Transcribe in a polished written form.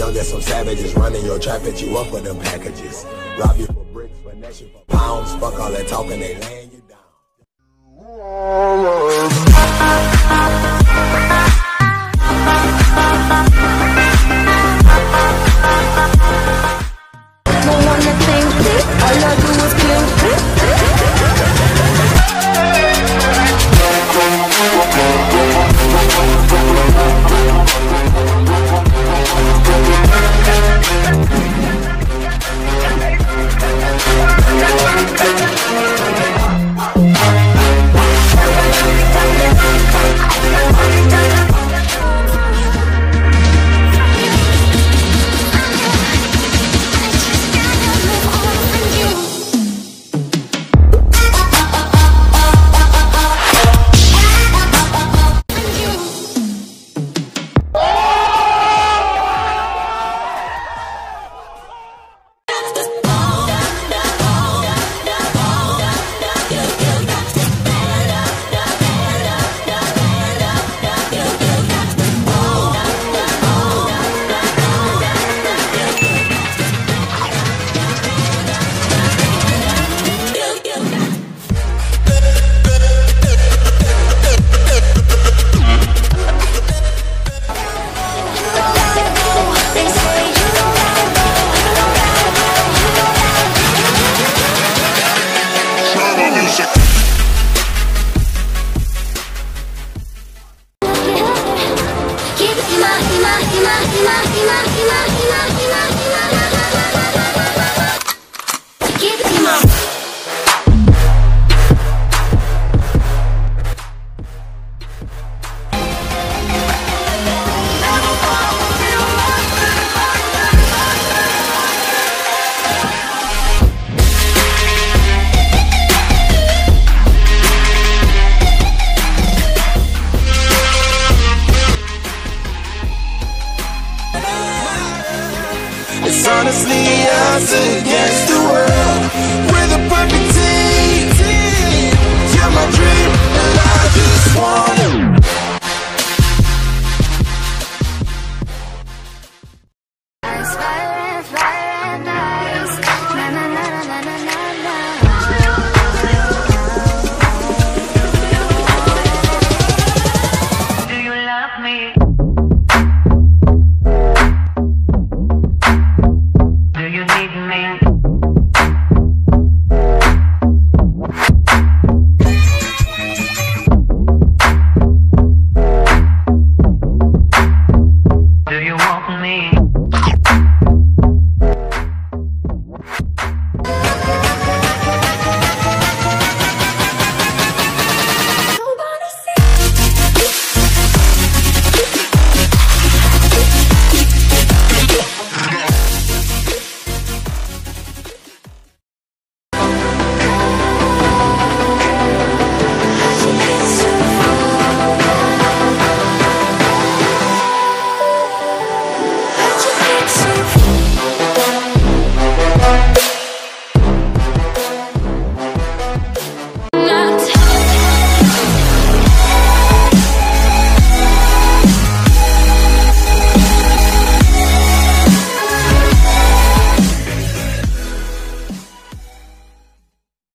young as some savages, running your trap, at you up for them packages. Rob you for bricks, finesse you for pounds. Fuck all that talking, they laying you down. Don't wanna think it, all I do is kill it. It's honestly us against